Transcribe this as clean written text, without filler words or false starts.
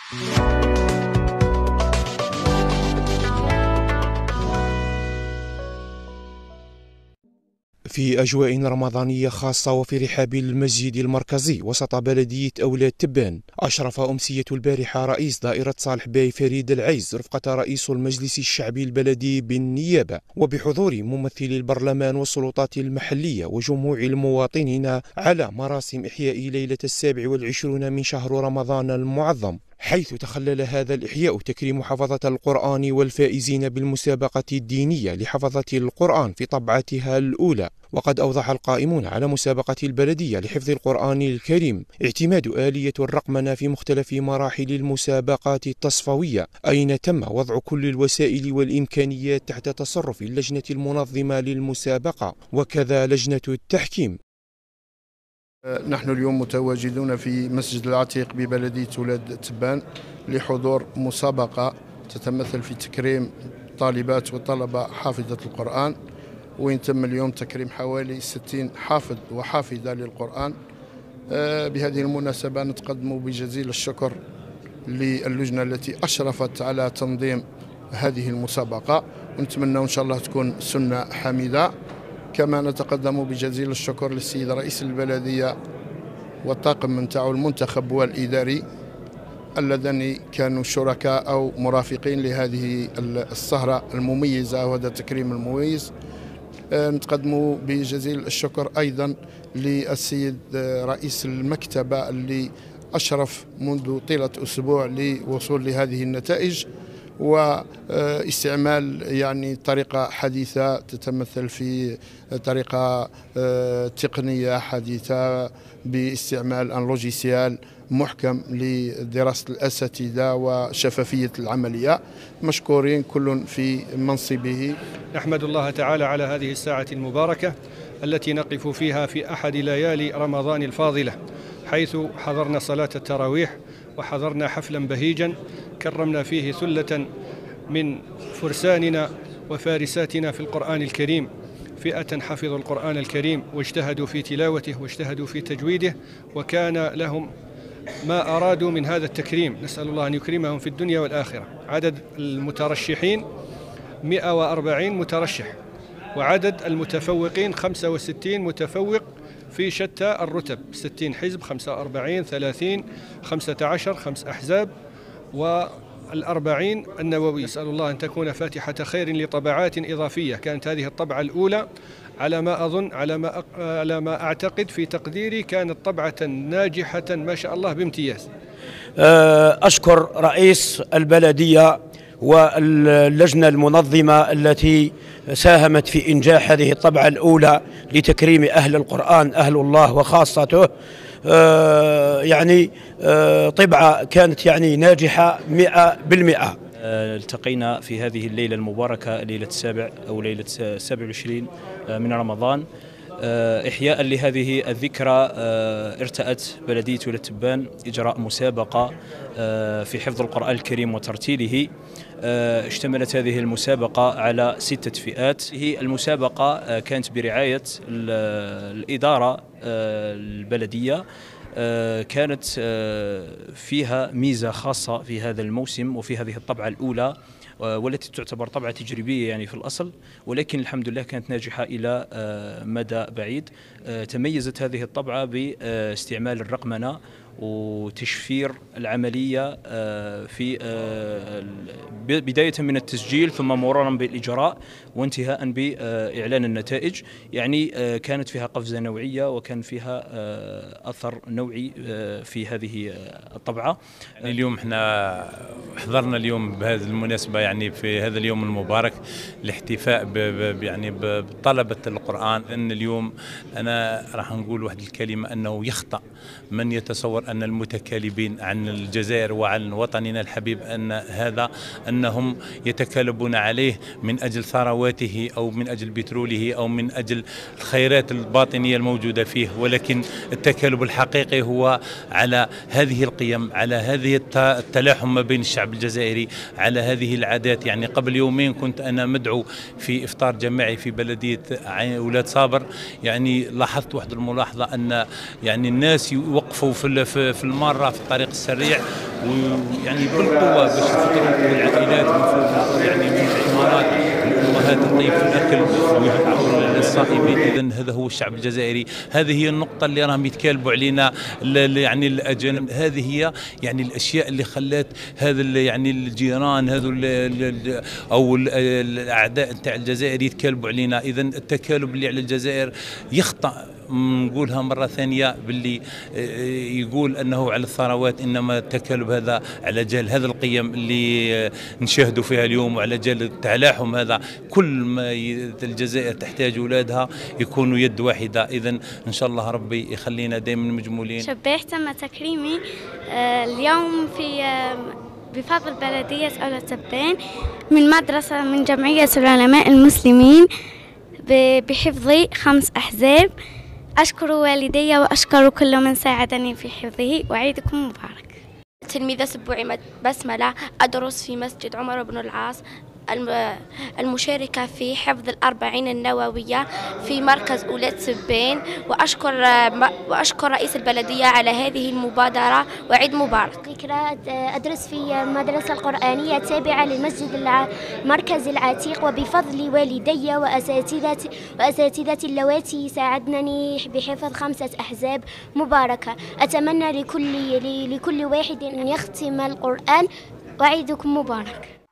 في أجواء رمضانية خاصة وفي رحاب المسجد المركزي وسط بلدية أولاد تبان، أشرف أمسية البارحة رئيس دائرة صالح باي فريد العيز رفقة رئيس المجلس الشعبي البلدي بالنيابة وبحضور ممثلي البرلمان والسلطات المحلية وجموع المواطنين على مراسم إحياء ليلة 27 من شهر رمضان المعظم، حيث تخلل هذا الإحياء تكريم حفظة القرآن والفائزين بالمسابقة الدينية لحفظة القرآن في طبعتها الأولى. وقد أوضح القائمون على مسابقة البلدية لحفظ القرآن الكريم اعتماد آلية الرقمنة في مختلف مراحل المسابقات التصفوية، أين تم وضع كل الوسائل والإمكانيات تحت تصرف اللجنة المنظمة للمسابقة وكذا لجنة التحكيم. نحن اليوم متواجدون في مسجد العتيق ببلدية أولاد تبان لحضور مسابقة تتمثل في تكريم طالبات وطلبة حافظة القرآن، وين تم اليوم تكريم حوالي 60 حافظ وحافظة للقرآن. بهذه المناسبة نتقدم بجزيل الشكر للجنة التي أشرفت على تنظيم هذه المسابقة، ونتمنى إن شاء الله تكون سنة حميدة. كما نتقدم بجزيل الشكر للسيد رئيس البلدية والطاقم من تاعو المنتخب والإداري اللذان كانوا شركاء أو مرافقين لهذه السهرة المميزة وهذا التكريم المميز. نتقدم بجزيل الشكر أيضا للسيد رئيس المكتبة اللي أشرف منذ طيلة أسبوع لوصول لهذه النتائج واستعمال يعني طريقة حديثة تتمثل في طريقة تقنية حديثة باستعمال لوجيسيال محكم لدراسة الأساتذة وشفافية العملية. مشكورين كل في منصبه. نحمد الله تعالى على هذه الساعة المباركة التي نقف فيها في أحد ليالي رمضان الفاضلة، حيث حضرنا صلاة التراويح وحضرنا حفلا بهيجا كرمنا فيه ثلة من فرساننا وفارساتنا في القرآن الكريم، فئة حفظوا القرآن الكريم واجتهدوا في تلاوته واجتهدوا في تجويده، وكان لهم ما أرادوا من هذا التكريم. نسأل الله أن يكرمهم في الدنيا والآخرة. عدد المترشحين 140 مترشح، وعدد المتفوقين 65 متفوق في شتى الرتب، 60 حزب، 45 30 15 5 أحزاب والأربعين النووي. نسأل الله أن تكون فاتحة خير لطبعات إضافية. كانت هذه الطبعة الأولى على ما أظن على ما أعتقد في تقديري كانت طبعة ناجحة ما شاء الله بامتياز. أشكر رئيس البلدية واللجنة المنظمة التي ساهمت في إنجاح هذه الطبعة الأولى لتكريم أهل القرآن أهل الله وخاصته. يعني طبعة كانت يعني ناجحة 100%. التقينا في هذه الليلة المباركة ليلة السابع أو ليلة 27 من رمضان إحياء لهذه الذكرى. ارتأت بلدية ولاد تبان إجراء مسابقة في حفظ القرآن الكريم وترتيله. اشتملت هذه المسابقة على 6 فئات. هي المسابقة كانت برعاية الإدارة البلدية، كانت فيها ميزة خاصة في هذا الموسم وفي هذه الطبعة الأولى، والتي تعتبر طبعة تجريبية يعني في الأصل، ولكن الحمد لله كانت ناجحة إلى مدى بعيد. تميزت هذه الطبعة باستعمال الرقمنة وتشفير العملية في بداية من التسجيل ثم مرورا بالإجراء وانتهاء بإعلان النتائج. يعني كانت فيها قفزة نوعية وكان فيها أثر نوعي في هذه الطبعة. اليوم احنا حضرنا اليوم بهذه المناسبة يعني في هذا اليوم المبارك الاحتفاء يعني بطلبة القرآن. لأن اليوم أنا راح نقول واحد الكلمة أنه يخطأ من يتصور أن المتكالبين عن الجزائر وعن وطننا الحبيب أنهم يتكالبون عليه من أجل ثرواته أو من أجل بتروله أو من أجل الخيرات الباطنية الموجودة فيه، ولكن التكالب الحقيقي هو على هذه القيم، على هذه التلاحم ما بين الشعب الجزائري، على هذه العادات. يعني قبل يومين كنت أنا مدعو في إفطار جماعي في بلدية أولاد صابر، يعني لاحظت واحد الملاحظة أن يعني الناس يوقفوا في في المارة في الطريق السريع، ويعني بالقوة باش يفطروا العائلات يعني من العمارات الأمهات الطيب في الأكل ويفطروا للصائمين. إذن هذا هو الشعب الجزائري، هذه هي النقطة اللي راهم يتكالبوا علينا يعني الأجانب. هذه هي يعني الأشياء اللي خلت هذا يعني الجيران هذو أو الأعداء نتاع الجزائر يتكالبوا علينا. إذن التكالب اللي على الجزائر يخطأ، نقولها مرة ثانية باللي يقول أنه على الثروات، إنما التكالب هذا على جال هذا القيم اللي نشاهدوا فيها اليوم، وعلى جال التلاحم هذا. كل ما الجزائر تحتاج أولادها يكونوا يد واحدة. إذن إن شاء الله ربي يخلينا دائما مجمولين. شبيح تم تكريمي اليوم بفضل بلدية أولى تبان من مدرسة من جمعية العلماء المسلمين بحفظ 5 أحزاب. أشكر والدي وأشكر كل من ساعدني في حفظه، وعيدكم مبارك. تلميذة سبوعي بسملة، أدرس في مسجد عمر بن العاص، المشاركة في حفظ ال40 النووية في مركز أولى تبان، وأشكر رئيس البلدية على هذه المبادرة، وعيد مبارك. ذكرى أدرس في مدرسة القرآنية التابعة للمسجد المركز العتيق، وبفضل والدي وأساتذتي اللواتي ساعدنني بحفظ 5 أحزاب مباركة. أتمنى لكل واحد أن يختم القرآن، وعيدكم مبارك.